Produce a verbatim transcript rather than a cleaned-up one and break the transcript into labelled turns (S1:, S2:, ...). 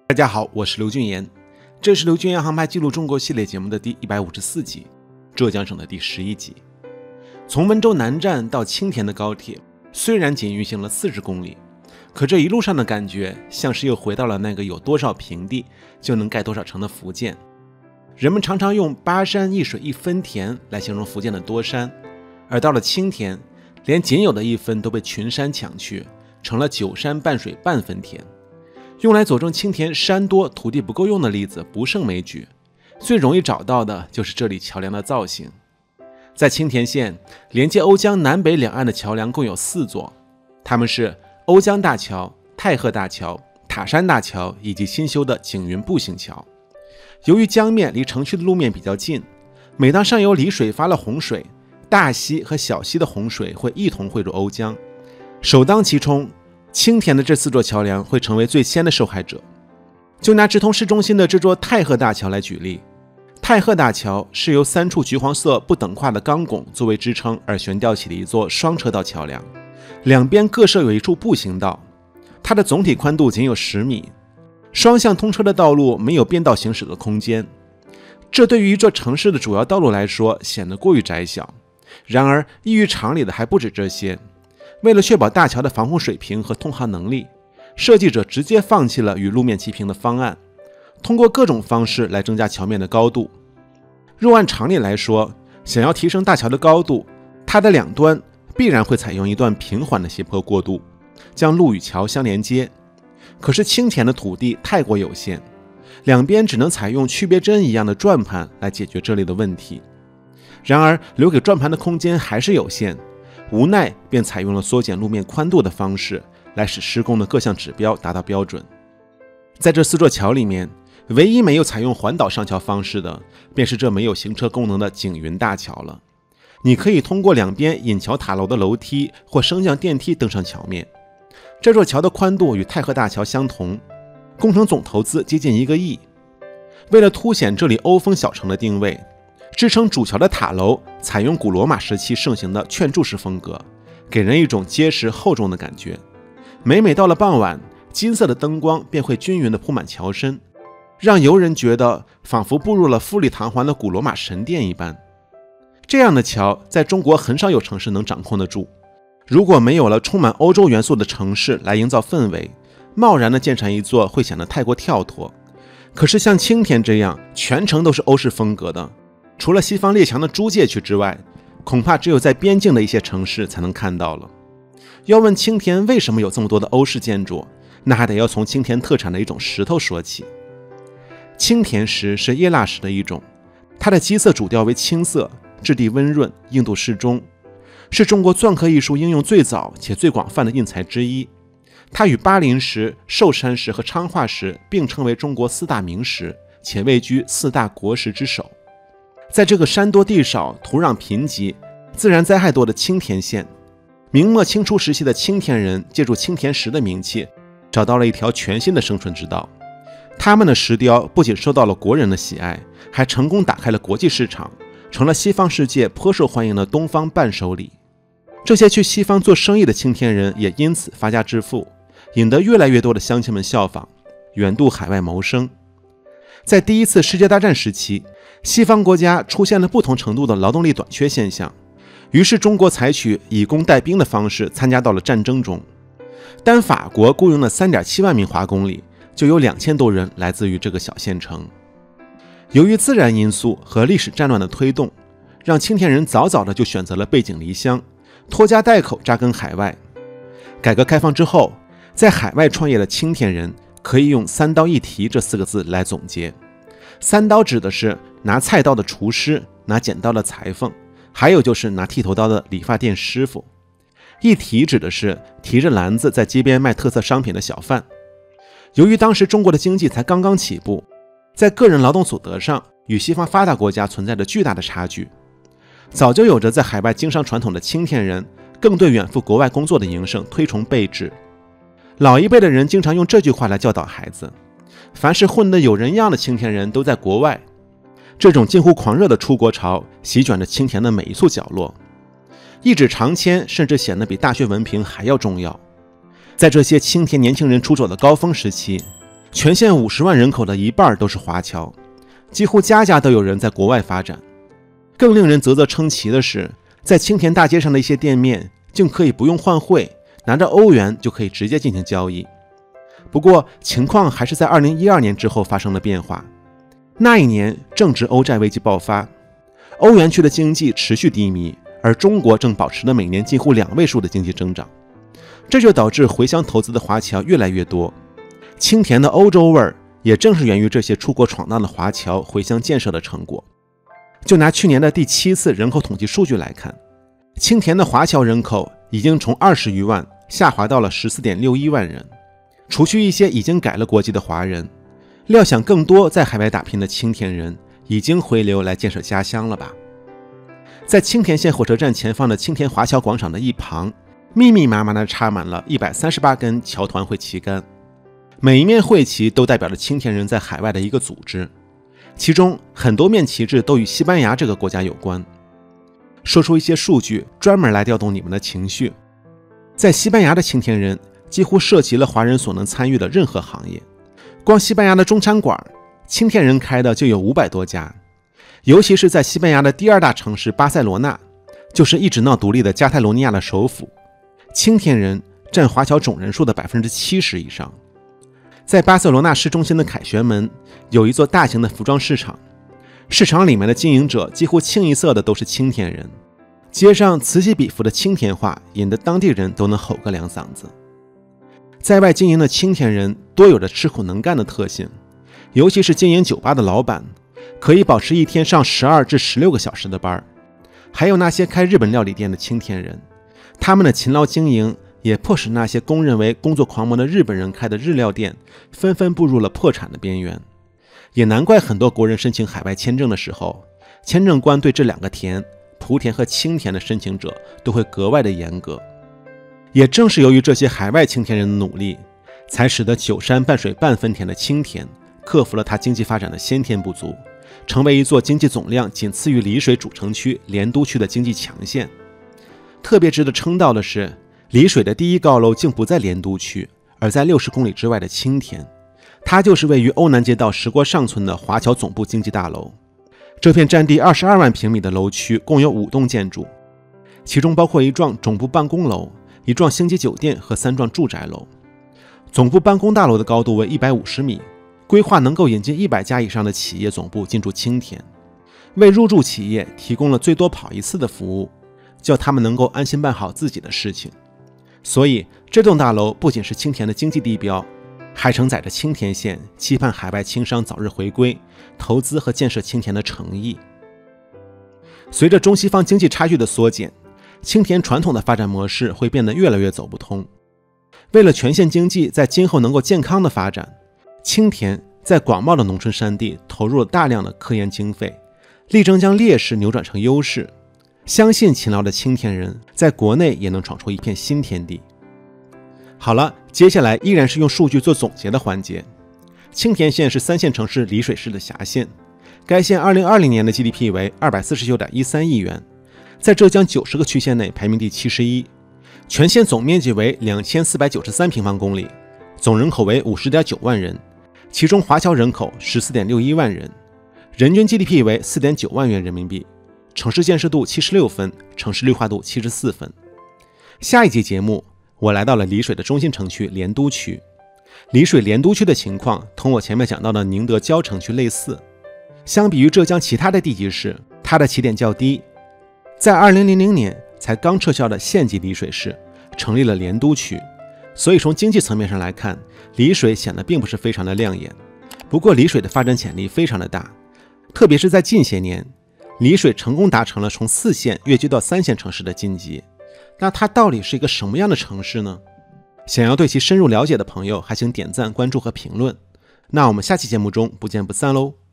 S1: 大家好，我是刘俊言，这是刘俊言航拍记录中国系列节目的第一百五十四集，浙江省的第十一集。从温州南站到青田的高铁虽然仅运行了四十公里，可这一路上的感觉像是又回到了那个有多少平地就能盖多少城的福建。人们常常用巴山一水一分田来形容福建的多山，而到了青田，连仅有的一分都被群山抢去，成了九山半水半分田。用来佐证青田山多土地不够用的例子不胜枚举，最容易找到的就是这里桥梁的造型。在青田县，连接瓯江南北两岸的桥梁共有四座，它们是瓯江大桥、太鹤大桥、塔山大桥以及新修的景云步行桥。由于江面离城区的路面比较近，每当上游里水发了洪水，大溪和小溪的洪水会一同汇入瓯江，首当其冲，青田的这四座桥梁会成为最先的受害者。就拿直通市中心的这座太鹤大桥来举例，太鹤大桥是由三处橘黄色不等跨的钢拱作为支撑而悬吊起的一座双车道桥梁，两边各设有一处步行道，它的总体宽度仅有十米，双向通车的道路没有变道行驶的空间，这对于一座城市的主要道路来说显得过于窄小。然而异于常理的还不止这些，为了确保大桥的防洪水平和通航能力，设计者直接放弃了与路面齐平的方案，通过各种方式来增加桥面的高度。若按常理来说，想要提升大桥的高度，它的两端必然会采用一段平缓的斜坡过渡，将路与桥相连接。可是青田的土地太过有限，两边只能采用区别针一样的转盘来解决这类的问题。然而留给转盘的空间还是有限，无奈便采用了缩减路面宽度的方式，来使施工的各项指标达到标准。在这四座桥里面，唯一没有采用环岛上桥方式的，便是这没有行车功能的景云大桥了。你可以通过两边引桥塔楼的楼梯或升降电梯登上桥面。这座桥的宽度与太鹤大桥相同，工程总投资接近一个亿。为了凸显这里欧风小城的定位，支撑主桥的塔楼采用古罗马时期盛行的券柱式风格，给人一种结实厚重的感觉。每每到了傍晚，金色的灯光便会均匀地铺满桥身，让游人觉得仿佛步入了富丽堂皇的古罗马神殿一般。这样的桥在中国很少有城市能掌控得住，如果没有了充满欧洲元素的城市来营造氛围，贸然地建成一座会显得太过跳脱。可是像青田这样全城都是欧式风格的，除了西方列强的租界区之外，恐怕只有在边境的一些城市才能看到了。要问青田为什么有这么多的欧式建筑，那还得要从青田特产的一种石头说起。青田石是叶蜡石的一种，它的基色主调为青色，质地温润，硬度适中，是中国篆刻艺术应用最早且最广泛的印材之一。它与巴林石、寿山石和昌化石并称为中国四大名石，且位居四大国石之首。在这个山多地少、土壤贫瘠、自然灾害多的青田县，明末清初时期的青田人借助青田石的名气，找到了一条全新的生存之道。他们的石雕不仅受到了国人的喜爱，还成功打开了国际市场，成了西方世界颇受欢迎的东方伴手礼。这些去西方做生意的青田人也因此发家致富，引得越来越多的乡亲们效仿，远渡海外谋生。在第一次世界大战时期，西方国家出现了不同程度的劳动力短缺现象，于是中国采取以工带兵的方式参加到了战争中。单法国雇佣了 三点七万名华工里，就有两千多人来自于这个小县城。由于自然因素和历史战乱的推动，让青田人早早的就选择了背井离乡，拖家带口扎根海外。改革开放之后，在海外创业的青田人可以用三刀一提这四个字来总结。三刀指的是拿菜刀的厨师，拿剪刀的裁缝，还有就是拿剃头刀的理发店师傅。一提指的是提着篮子在街边卖特色商品的小贩。由于当时中国的经济才刚刚起步，在个人劳动所得上与西方发达国家存在着巨大的差距，早就有着在海外经商传统的青田人更对远赴国外工作的营生推崇备至。老一辈的人经常用这句话来教导孩子，凡是混得有人样的青田人都在国外。这种近乎狂热的出国潮席卷着青田的每一处角落，一纸长签甚至显得比大学文凭还要重要。在这些青田年轻人出走的高峰时期， 全县五十万人口的一半都是华侨，几乎家家都有人在国外发展。更令人啧啧称奇的是，在青田大街上的一些店面竟可以不用换汇，拿着欧元就可以直接进行交易。不过情况还是在二零一二年之后发生了变化。那一年正值欧债危机爆发，欧元区的经济持续低迷，而中国正保持着每年近乎两位数的经济增长，这就导致回乡投资的华侨越来越多。青田的欧洲味儿也正是源于这些出国闯荡的华侨回乡建设的成果。就拿去年的第七次人口统计数据来看，青田的华侨人口已经从二十余万下滑到了 十四点六一万人。除去一些已经改了国籍的华人，料想更多在海外打拼的青田人已经回流来建设家乡了吧。在青田县火车站前方的青田华侨广场的一旁，密密麻麻地插满了一百三十八根侨团会旗杆，每一面会旗都代表着青田人在海外的一个组织，其中很多面旗帜都与西班牙这个国家有关。说出一些数据，专门来调动你们的情绪。在西班牙的青田人几乎涉及了华人所能参与的任何行业，光西班牙的中餐馆，青田人开的就有五百多家。尤其是在西班牙的第二大城市巴塞罗那，就是一直闹独立的加泰罗尼亚的首府，青田人占华侨总人数的 百分之七十 以上。在巴塞罗那市中心的凯旋门有一座大型的服装市场，市场里面的经营者几乎清一色的都是青田人，街上此起彼伏的青田话引得当地人都能吼个两嗓子。在外经营的青田人多有着吃苦能干的特性，尤其是经营酒吧的老板，可以保持一天上十二至十六个小时的班。还有那些开日本料理店的青田人，他们的勤劳经营也迫使那些公认为工作狂魔的日本人开的日料店纷纷步入了破产的边缘。也难怪很多国人申请海外签证的时候，签证官对这两个田，莆田和青田的申请者都会格外的严格。也正是由于这些海外青田人的努力，才使得九山半水半分田的青田克服了它经济发展的先天不足，成为一座经济总量仅次于丽水主城区莲都区的经济强县。特别值得称道的是，丽水的第一高楼竟不在莲都区，而在六十公里之外的青田，它就是位于欧南街道石锅上村的华侨总部经济大楼。这片占地二十二万平米的楼区共有五栋建筑，其中包括一幢总部办公楼、一幢星级酒店和三幢住宅楼。总部办公大楼的高度为一百五十米，规划能够引进一百家以上的企业总部进驻青田，为入驻企业提供了最多跑一次的服务，叫他们能够安心办好自己的事情。所以这栋大楼不仅是青田的经济地标，还承载着青田县期盼海外青商早日回归、投资和建设青田的诚意。随着中西方经济差距的缩减，青田传统的发展模式会变得越来越走不通。为了全县经济在今后能够健康的发展，青田在广袤的农村山地投入了大量的科研经费，力争将劣势扭转成优势。相信勤劳的青田人在国内也能闯出一片新天地。好了，接下来依然是用数据做总结的环节。青田县是三线城市丽水市的辖县，该县二零二零年的 G D P 为 二百四十九点一三亿元，在浙江九十个区县内排名第七十一，全县总面积为两千四百九十三平方公里，总人口为 五十点九万人，其中华侨人口 十四点六一万人，人均 G D P 为 四点九万元人民币，城市建设度七十六分，城市绿化度七十四分。下一集节目，我来到了丽水的中心城区莲都区。丽水莲都区的情况同我前面讲到的宁德蛟城区类似，相比于浙江其他的地级市，它的起点较低。在二零零零年才刚撤销的县级丽水市，成立了莲都区，所以从经济层面上来看，丽水显得并不是非常的亮眼。不过丽水的发展潜力非常的大，特别是在近些年，丽水成功达成了从四线跃居到三线城市的晋级。那它到底是一个什么样的城市呢？想要对其深入了解的朋友，还请点赞、关注和评论。那我们下期节目中不见不散喽！